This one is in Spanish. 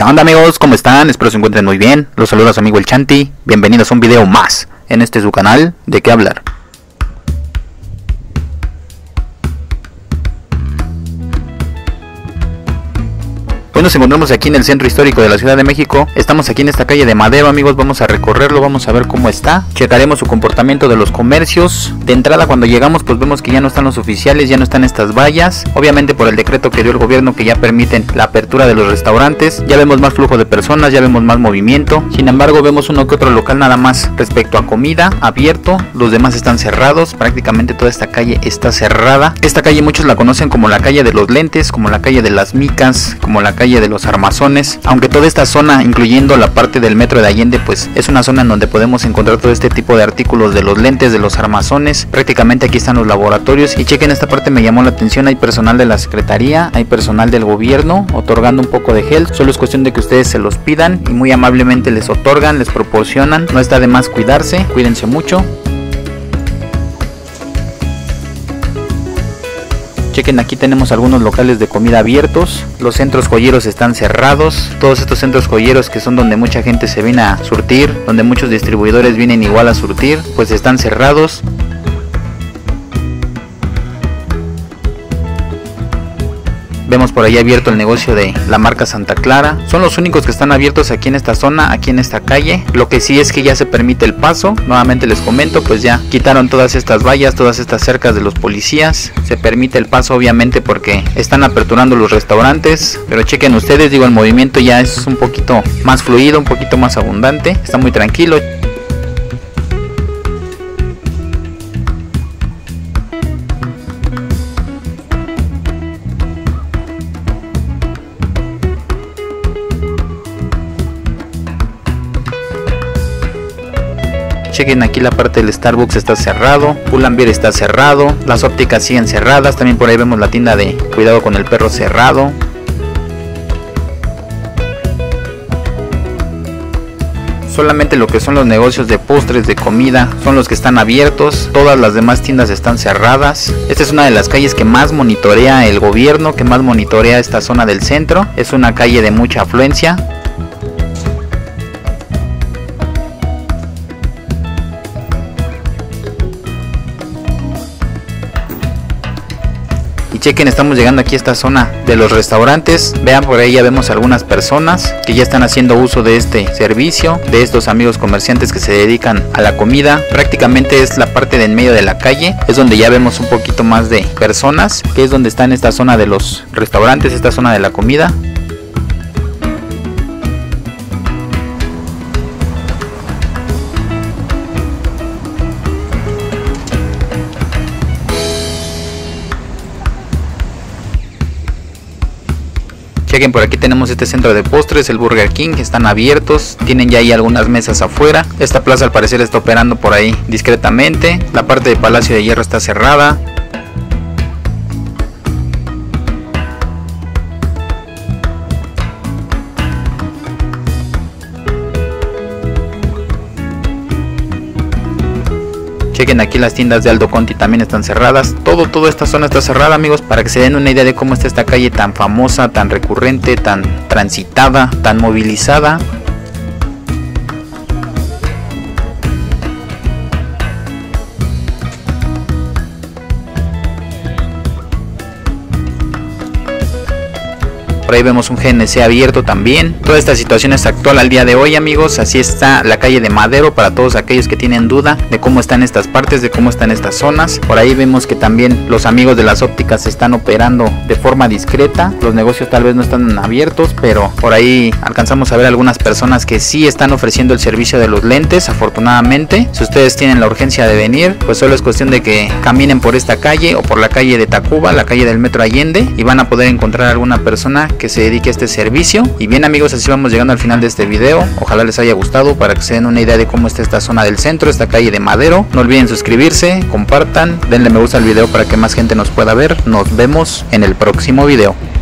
onda amigos? ¿Cómo están? Espero se encuentren muy bien. Los saluda su amigo el Chanti. Bienvenidos a un video más en este su canal de qué hablar. Hoy nos encontramos aquí en el centro histórico de la Ciudad de México. Estamos aquí en esta calle de Madero, amigos. Vamos a recorrerlo, vamos a ver cómo está. Checaremos su comportamiento de los comercios. De entrada, cuando llegamos, pues vemos que ya no están los oficiales, ya no están estas vallas. Obviamente por el decreto que dio el gobierno, que ya permiten la apertura de los restaurantes. Ya vemos más flujo de personas, ya vemos más movimiento. Sin embargo, vemos uno que otro local nada más respecto a comida abierto. Los demás están cerrados. Prácticamente toda esta calle está cerrada. Esta calle muchos la conocen como la calle de los lentes, como la calle de las micas, como la calle de los armazones, aunque toda esta zona, incluyendo la parte del metro de Allende, pues es una zona en donde podemos encontrar todo este tipo de artículos de los lentes, de los armazones. Prácticamente aquí están los laboratorios y chequen esta parte, me llamó la atención. Hay personal de la secretaría, hay personal del gobierno otorgando un poco de gel. Solo es cuestión de que ustedes se los pidan y muy amablemente les otorgan, les proporcionan. No está de más cuidarse, cuídense mucho. Chequen, aquí tenemos algunos locales de comida abiertos. Los centros joyeros están cerrados. Todos estos centros joyeros, que son donde mucha gente se viene a surtir, donde muchos distribuidores vienen igual a surtir, pues están cerrados. Vemos por ahí abierto el negocio de la marca Santa Clara. Son los únicos que están abiertos aquí en esta zona, aquí en esta calle. Lo que sí es que ya se permite el paso. Nuevamente les comento, pues ya quitaron todas estas vallas, todas estas cercas de los policías. Se permite el paso obviamente porque están aperturando los restaurantes. Pero chequen ustedes, digo, el movimiento ya es un poquito más fluido, un poquito más abundante. Está muy tranquilo. Chequen aquí la parte del Starbucks está cerrado, Pull&Bear está cerrado, las ópticas siguen cerradas, también por ahí vemos la tienda de cuidado con el perro cerrado. Solamente lo que son los negocios de postres, de comida, son los que están abiertos. Todas las demás tiendas están cerradas. Esta es una de las calles que más monitorea el gobierno, que más monitorea esta zona del centro. Es una calle de mucha afluencia. Y chequen, estamos llegando aquí a esta zona de los restaurantes. Vean, por ahí ya vemos algunas personas que ya están haciendo uso de este servicio, de estos amigos comerciantes que se dedican a la comida. Prácticamente es la parte de en medio de la calle, es donde ya vemos un poquito más de personas, que es donde está en esta zona de los restaurantes, esta zona de la comida. Chequen, por aquí tenemos este centro de postres, el Burger King, que están abiertos, tienen ya ahí algunas mesas afuera. Esta plaza al parecer está operando por ahí discretamente. La parte de Palacio de Hierro está cerrada. Chequen aquí las tiendas de Aldo Conti también están cerradas. Toda esta zona está cerrada, amigos, para que se den una idea de cómo está esta calle tan famosa, tan recurrente, tan transitada, tan movilizada. Por ahí vemos un GNC abierto también. Toda esta situación es actual al día de hoy, amigos. Así está la calle de Madero para todos aquellos que tienen duda de cómo están estas partes, de cómo están estas zonas. Por ahí vemos que también los amigos de las ópticas están operando de forma discreta. Los negocios tal vez no están abiertos, pero por ahí alcanzamos a ver algunas personas que sí están ofreciendo el servicio de los lentes, afortunadamente. Si ustedes tienen la urgencia de venir, pues solo es cuestión de que caminen por esta calle o por la calle de Tacuba, la calle del Metro Allende, y van a poder encontrar alguna persona que se dedique a este servicio. Y bien, amigos, así vamos llegando al final de este video. Ojalá les haya gustado para que se den una idea de cómo está esta zona del centro, esta calle de Madero. No olviden suscribirse, compartan, denle me gusta al video para que más gente nos pueda ver. Nos vemos en el próximo video.